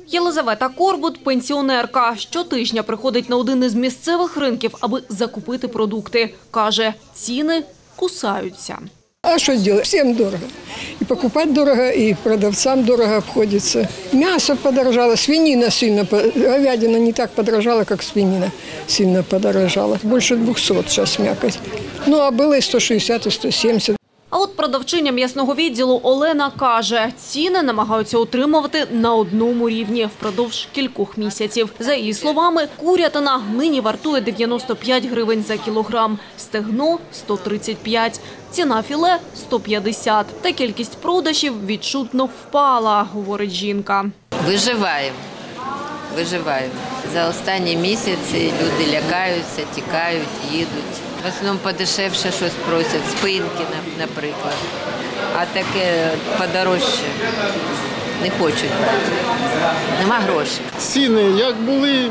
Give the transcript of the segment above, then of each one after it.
Єлизавета Корбут – пенсіонерка. Щотижня приходить на один із місцевих ринків, аби закупити продукти. Каже, ціни кусаються. А что делать? Всем дорого. И покупать дорого, и продавцам дорого обходится. Мясо подорожало, свинина сильно, говядина не так подорожала, как свинина сильно подорожала. Больше 200 сейчас мякоть. Ну, а было и 160, и 170. А от продавчиня м'ясного відділу Олена каже, ціни намагаються утримувати на одному рівні впродовж кількох місяців. За її словами, курятина нині вартує 95 гривень за кілограм, стегно – 135, ціна філе – 150. Та кількість продажів відчутно впала, говорить жінка. Виживаємо. За останні місяці люди лякаються, тікають, їдуть. В основному подешевше щось просять, спинки, наприклад. А таке подорожче не хочуть брати. Нема грошей. Ціни як були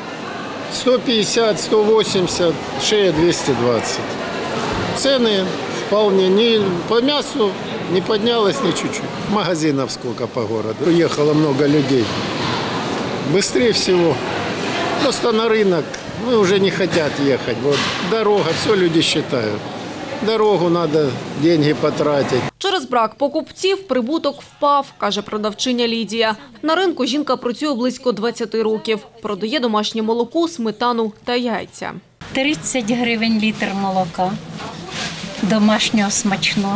150, 180, шея 220. Ціни вполне, по м'ясу не піднялось ні чуть-чуть. Магазинів скільки по городу. Приїхало багато людей. Быстрее всего. Просто на рынок уже не хотят ехать. Вот дорога, все люди считают. Дорогу надо, деньги потратить. Через брак покупців прибуток впав, каже продавчиня Лідія. На ринку жінка працює близько 20 років. Продає домашнє молоко, сметану та яйця. 30 гривень літр молока домашнього смачного,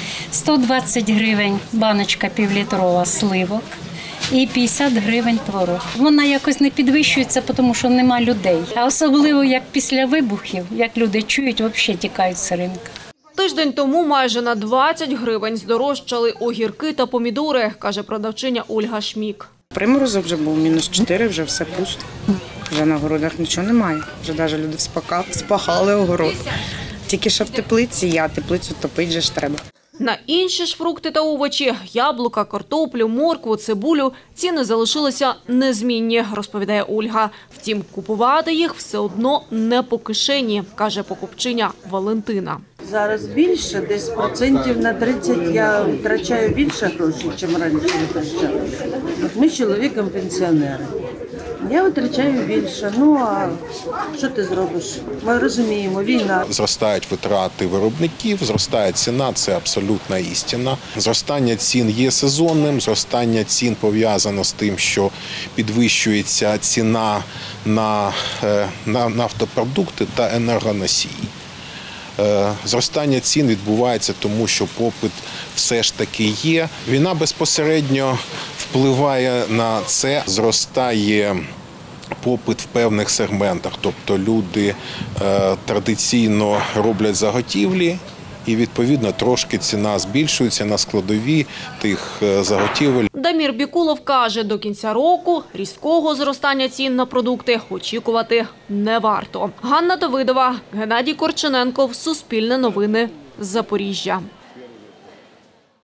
120 гривень баночка півлітрова сливок. І 50 гривень творог. Вона якось не підвищується, тому що нема людей. А особливо, як після вибухів, як люди чують, взагалі тікають з ринку. Тиждень тому майже на 20 гривень здорожчали огірки та помідори, каже продавчиня Ольга Шмік. Приморозок вже був, -4, вже все пусто. Вже на городах нічого немає. Вже навіть люди спахали огород. Тільки що в теплиці, а теплицю топити же ж треба. На інші ж фрукти та овочі – яблука, картоплю, моркву, цибулю – ціни залишилися незмінні, розповідає Ольга. Втім, купувати їх все одно не по кишені, каже покупчиня Валентина. Зараз більше, десь процентів на 30 я втрачаю більше грошей, ніж раніше витрачала. Ми з чоловіком пенсіонери. Я витрачаю більше. Ну, а що ти зробиш? Ми розуміємо, війна. Зростають витрати виробників, зростає ціна, це абсолютна істина. Зростання цін є сезонним, зростання цін пов'язано з тим, що підвищується ціна на нафтопродукти та енергоносії. Зростання цін відбувається тому, що попит все ж таки є. Війна безпосередньо впливає на це, зростає попит в певних сегментах. Тобто люди традиційно роблять заготівлі і, відповідно, трошки ціна збільшується на складові тих заготівель. Дамір Бікулов каже, до кінця року різкого зростання цін на продукти очікувати не варто. Ганна Давидова, Геннадій Корчененков, Суспільне новини, Запоріжжя.